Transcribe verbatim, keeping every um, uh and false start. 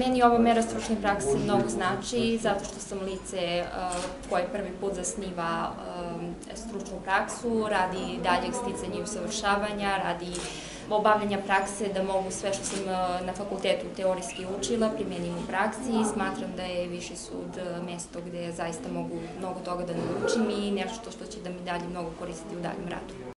Meni ova mera stručne prakse mnogo znači, zato što sam lice koje prvi put zasniva stručnu praksu, radi daljeg sticanja i usavršavanja, radi obavljanja prakse, da mogu sve što sam na fakultetu teorijski učila primenim u praksi i smatram da je Viši sud mesto gde zaista mogu mnogo toga da naučim i nešto što će da mi dalje mnogo koristiti u daljem radu.